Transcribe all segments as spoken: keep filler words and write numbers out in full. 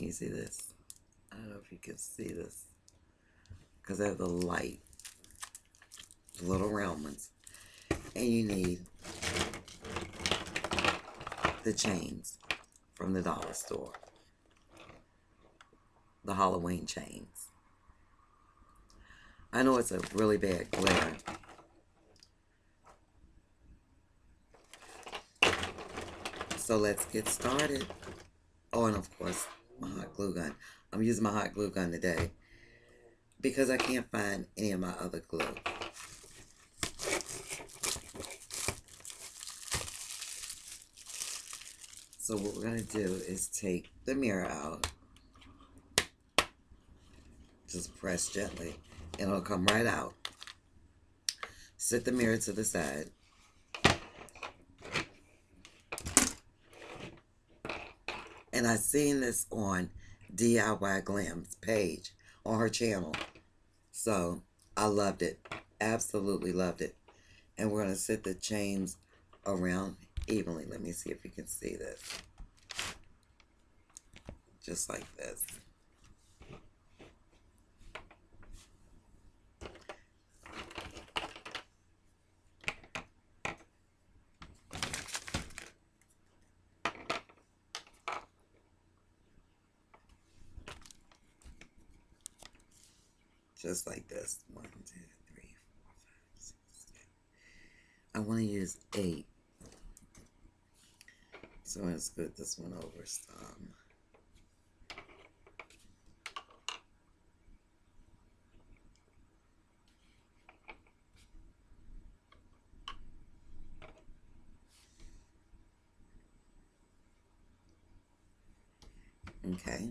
Can you see this? I don't know if you can see this. Because I have the light. The little round ones. And you need the chains from the dollar store. The Halloween chains. I know it's a really bad glare. So let's get started. Oh, and of course, my hot glue gun. I'm using my hot glue gun today because I can't find any of my other glue. So what we're going to do is take the mirror out. Just press gently and it'll come right out. Set the mirror to the side. And I seen this on D I Y Glam's page on her channel. So I loved it. Absolutely loved it. And we're going to set the chains around evenly. Let me see if you can see this. Just like this. Just like this. One, two, three, four, five, six, seven. I want to use eight. So let's put this one over some. Okay.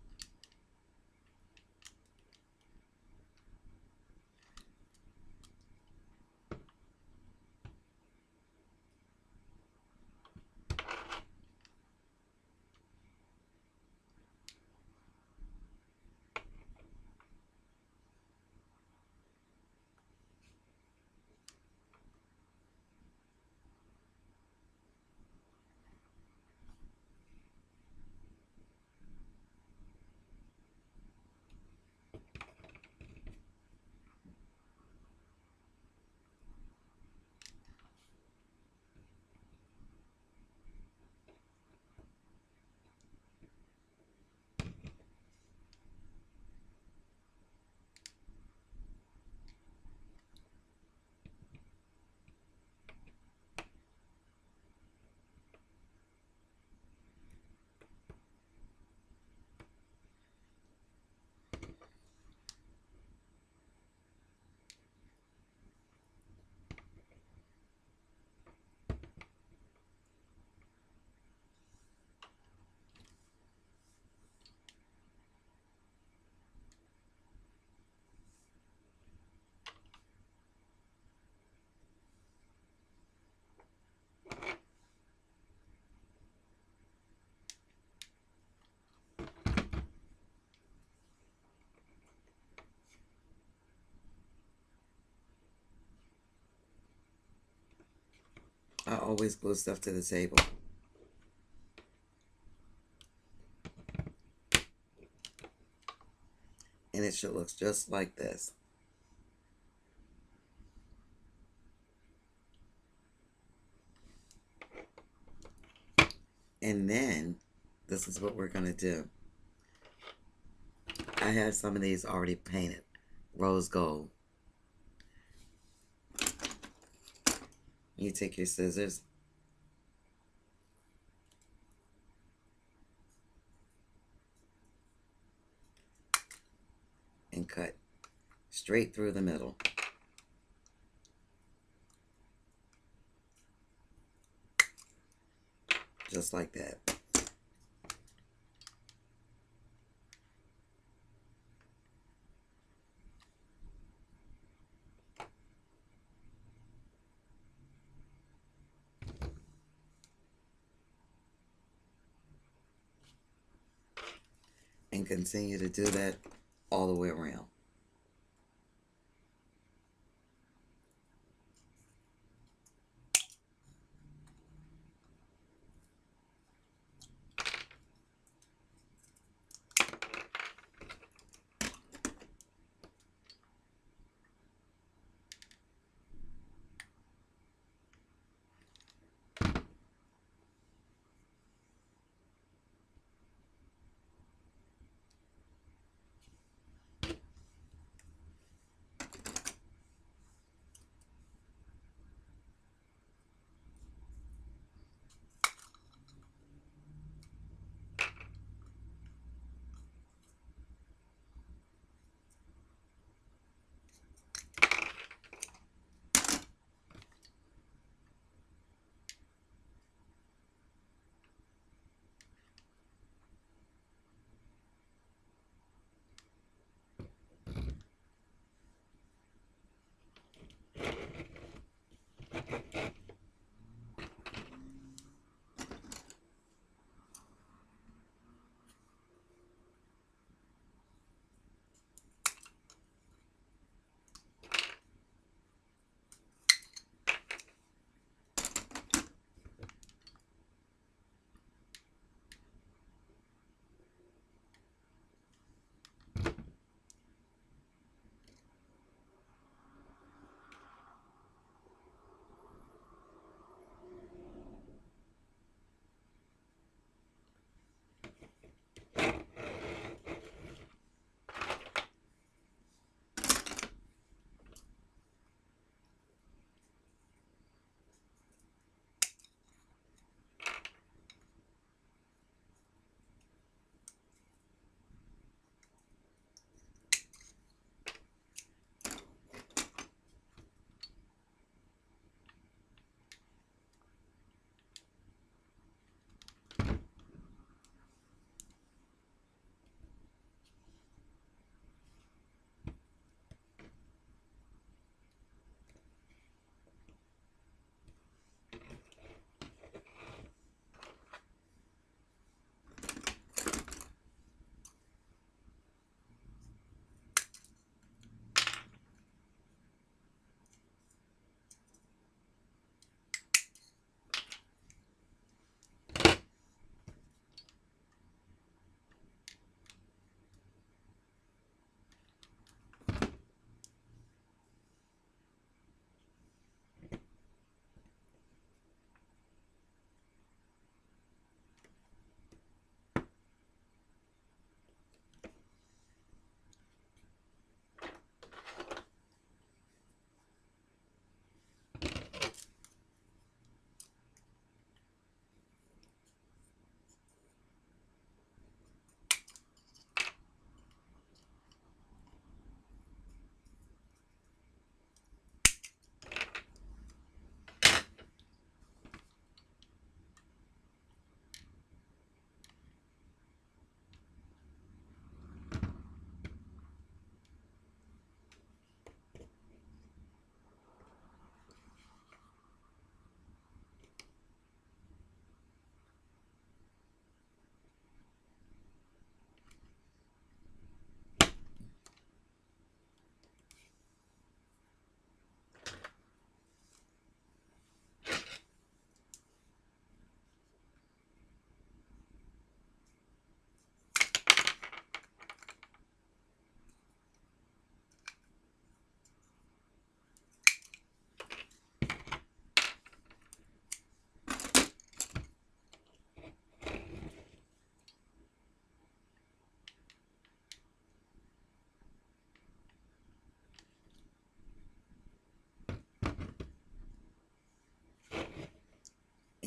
I always glue stuff to the table. And it should look just like this. And then, this is what we're going to do. I have some of these already painted. Rose gold. You take your scissors. And cut straight through the middle. Just like that. And continue to do that all the way around.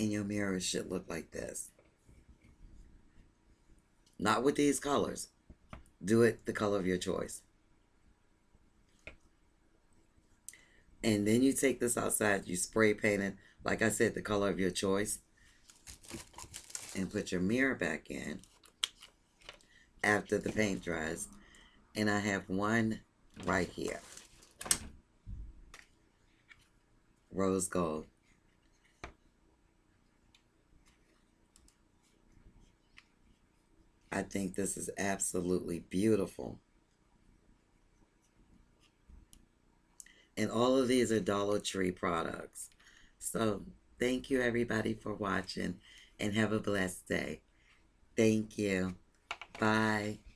and your mirror should look like this. Not with these colors. Do it the color of your choice. And then you take this outside, you spray paint it, like I said, the color of your choice, and put your mirror back in after the paint dries. And I have one right here. Rose gold. I think this is absolutely beautiful. And all of these are Dollar Tree products. So thank you everybody for watching and have a blessed day. Thank you. Bye.